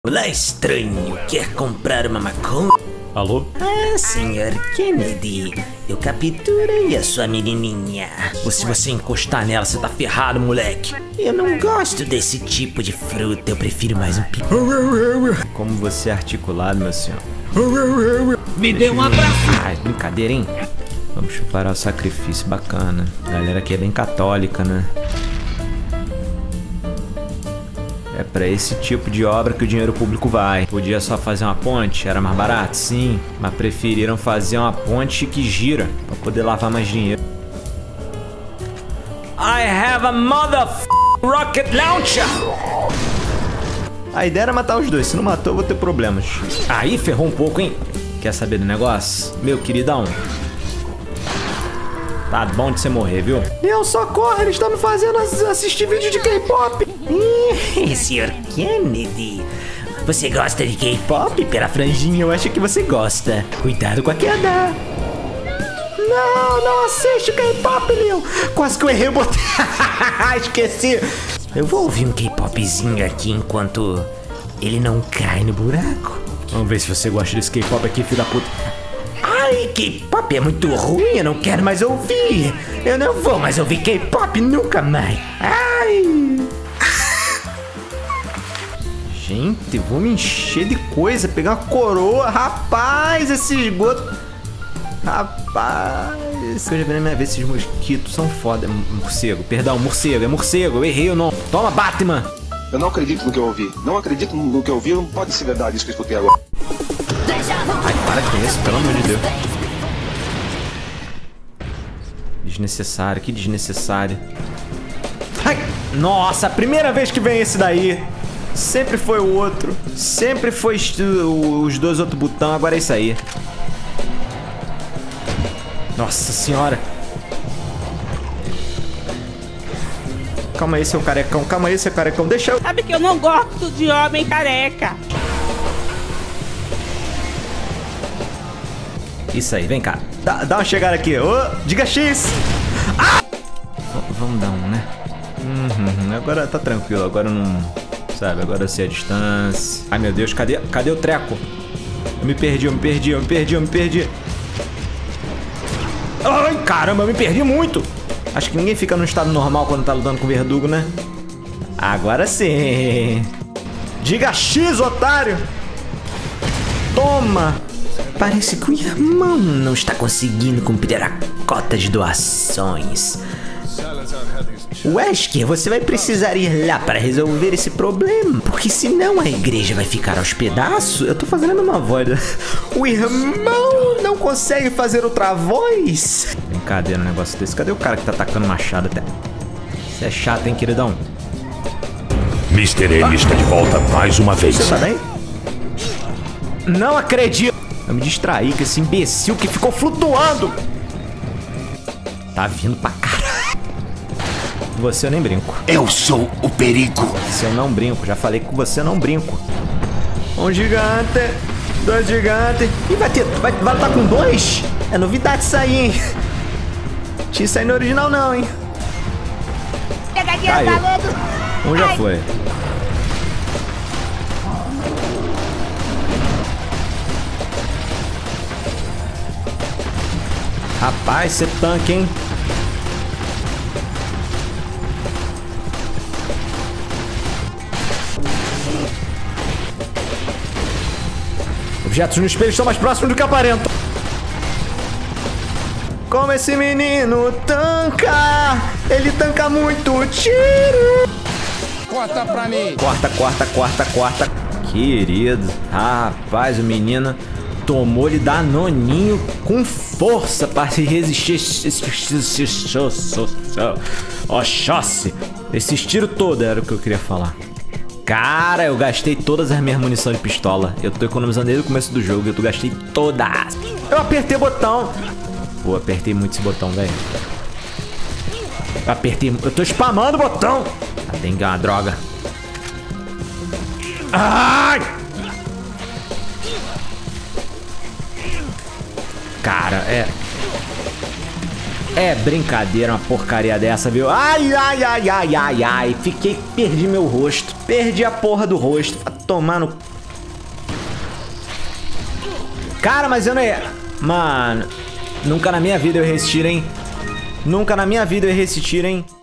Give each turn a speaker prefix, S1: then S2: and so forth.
S1: Olá, estranho. Quer comprar uma maconha?
S2: Alô?
S1: Ah, senhor Kennedy. Eu capturei a sua menininha. Se você encostar nela, você tá ferrado, moleque. Eu não gosto desse tipo de fruta. Eu prefiro mais um pico.
S2: Como você é articulado, meu senhor.
S3: Me dê um abraço.
S2: Ah, brincadeira, hein? Vamos preparar o sacrifício, bacana. A galera aqui é bem católica, né? É pra esse tipo de obra que o dinheiro público vai. Podia só fazer uma ponte, era mais barato, sim. Mas preferiram fazer uma ponte que gira, pra poder lavar mais dinheiro. I have a rocket launcher! A ideia era matar os dois, se não matou eu vou ter problemas. Aí ferrou um pouco, hein? Quer saber do negócio? Meu queridão. Tá bom de você morrer, viu? Eu socorro, eles estão me fazendo assistir vídeo de K-pop.
S1: Senhor Kennedy, você gosta de K-pop? Pela franjinha eu acho que você gosta. Cuidado com a queda.
S2: Não assiste K-pop, Leon. Quase que eu errei o botão. Esqueci.
S1: Eu vou ouvir um K-popzinho aqui enquanto ele não cai no buraco.
S2: Vamos ver se você gosta desse K-pop aqui, filho da puta.
S1: Ai, K-pop é muito ruim, eu não quero mais ouvir. Eu não vou mais ouvir K-pop nunca mais. Ai.
S2: Gente, vou me encher de coisa, pegar uma coroa. Rapaz, esse esgoto. Rapaz, eu já vi na minha vez, esses mosquitos são foda. Morcego, perdão, morcego, é morcego, eu errei o nome. Toma, Batman.
S4: Eu não acredito no que eu ouvi. Não acredito no que eu ouvi, não pode ser verdade isso que eu escutei agora.
S2: Ai, para com isso, pelo amor de Deus. Desnecessário, que desnecessário. Ai, nossa, a primeira vez que vem esse daí. Sempre foi o outro. Sempre foi os dois outros botões, agora é isso aí. Nossa senhora. Calma aí, seu carecão. Calma aí, seu carecão. Deixa eu...
S3: Sabe que eu não gosto de homem careca.
S2: Isso aí, vem cá. Dá uma chegada aqui. Diga X. Ah! Vamos dar um, né? Agora tá tranquilo. Agora não... Sabe, agora eu sei a distância. Ai, meu Deus, cadê o treco? Eu me perdi. Ai, caramba, eu me perdi muito. Acho que ninguém fica no estado normal quando tá lutando com o verdugo, né? Agora sim. Diga X, otário. Toma.
S1: Parece que o irmão não está conseguindo cumprir a cota de doações. Wesker, você vai precisar ir lá para resolver esse problema, porque senão a igreja vai ficar aos pedaços.
S2: Eu tô fazendo a mesma voz. O irmão não consegue fazer outra voz? Brincadeira um negócio desse. Cadê o cara que tá atacando machado até? Você é chato, hein, queridão?
S5: Mr. M está de volta mais uma vez.
S2: Você tá bem? Não acredito! Eu me distraí com esse imbecil que ficou flutuando. Tá vindo pra caralho. Você eu nem brinco.
S5: Eu sou o perigo.
S2: Se eu não brinco, já falei que com você eu não brinco. Um gigante, dois gigantes. E vai lutar com dois? É novidade isso aí, hein? Tinha isso aí no original não, hein?
S3: Pegadinha
S2: Caiu.
S3: falando.
S2: Um já foi. Rapaz, você tanque, hein? Objetos no espelho estão mais próximos do que aparentam. Como esse menino tanca! Ele tanca muito tiro!
S4: Corta pra mim!
S2: Corta. Querido, rapaz, o menino tomou-lhe danoninho com força para se resistir. Oxóssi. Esse tiro todo era o que eu queria falar. Cara, eu gastei todas as minhas munições de pistola. Eu tô economizando desde o começo do jogo. Eu gastei todas. Eu apertei o botão. Pô, apertei muito esse botão, velho. Eu tô spamando o botão. Ah, tem que é uma droga. Ai! Cara, é brincadeira uma porcaria dessa, viu? Ai. Perdi meu rosto. Perdi a porra do rosto. Vai tomar no... Cara, mas eu não ia... Mano, nunca na minha vida eu errei esse tiro, hein? Nunca na minha vida eu errei esse tiro, hein?